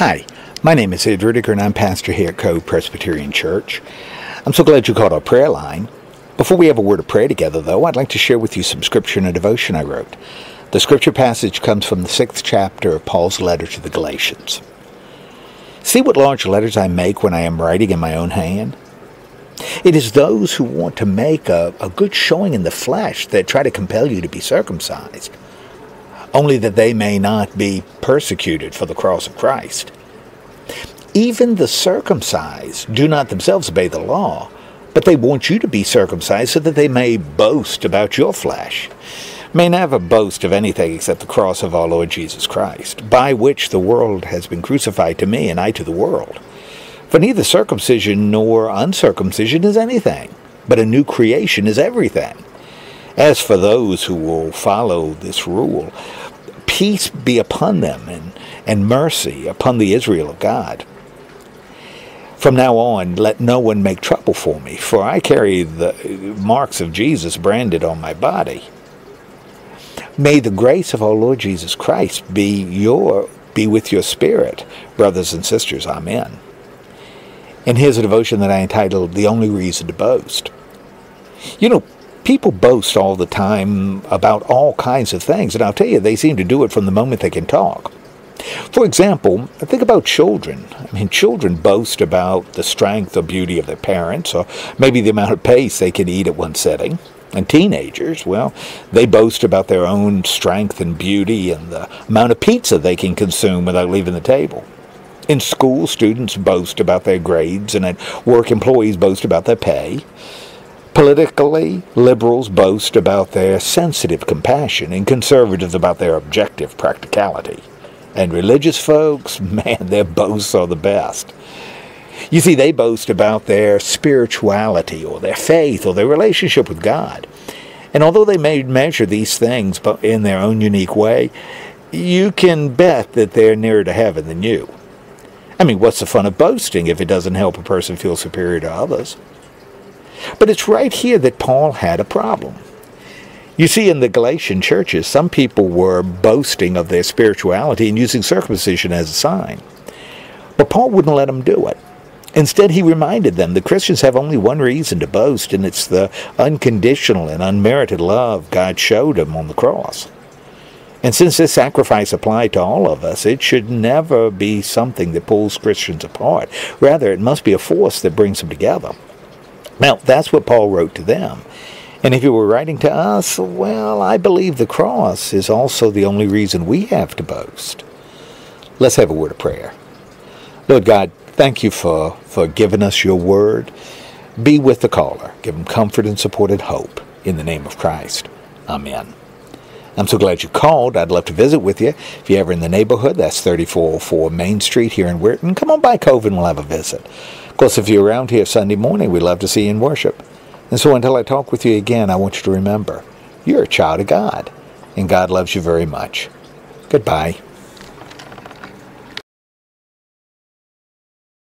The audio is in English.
Hi, my name is Sid Rudiger and I'm pastor here at Cove Presbyterian Church. I'm so glad you called our prayer line. Before we have a word of prayer together, though, I'd like to share with you some scripture in a devotion I wrote. The scripture passage comes from the 6th chapter of Paul's letter to the Galatians. See what large letters I make when I am writing in my own hand? It is those who want to make a good showing in the flesh that try to compel you to be circumcised, only that they may not be persecuted for the cross of Christ. Even the circumcised do not themselves obey the law, but they want you to be circumcised so that they may boast about your flesh. May never boast of anything except the cross of our Lord Jesus Christ, by which the world has been crucified to me and I to the world. For neither circumcision nor uncircumcision is anything, but a new creation is everything. As for those who will follow this rule, peace be upon them and mercy upon the Israel of God. From now on, let no one make trouble for me, for I carry the marks of Jesus branded on my body. May the grace of our Lord Jesus Christ be with your spirit, brothers and sisters. Amen. And here's a devotion that I entitled, The Only Reason to Boast. You know, people boast all the time about all kinds of things, and I'll tell you, they seem to do it from the moment they can talk. For example, think about children. Children boast about the strength or beauty of their parents, or maybe the amount of paste they can eat at one sitting. And teenagers, well, they boast about their own strength and beauty and the amount of pizza they can consume without leaving the table. In school, students boast about their grades, and at work, employees boast about their pay. Politically, liberals boast about their sensitive compassion, and conservatives about their objective practicality. And religious folks, man, their boasts are the best. You see, they boast about their spirituality or their faith or their relationship with God. And although they may measure these things in their own unique way, you can bet that they're nearer to heaven than you. What's the fun of boasting if it doesn't help a person feel superior to others? But it's right here that Paul had a problem. You see, in the Galatian churches, some people were boasting of their spirituality and using circumcision as a sign. But Paul wouldn't let them do it. Instead, he reminded them that Christians have only one reason to boast, and it's the unconditional and unmerited love God showed them on the cross. And since this sacrifice applied to all of us, it should never be something that pulls Christians apart. Rather, it must be a force that brings them together. Now, that's what Paul wrote to them. And if he were writing to us, well, I believe the cross is also the only reason we have to boast. Let's have a word of prayer. Lord God, thank you for giving us your word. Be with the caller. Give him comfort and support and hope. In the name of Christ. Amen. I'm so glad you called. I'd love to visit with you. If you're ever in the neighborhood, that's 3404 Main Street here in Weirton. Come on by Cove and we'll have a visit. Of course, if you're around here Sunday morning, we'd love to see you in worship. And so until I talk with you again, I want you to remember, you're a child of God, and God loves you very much. Goodbye.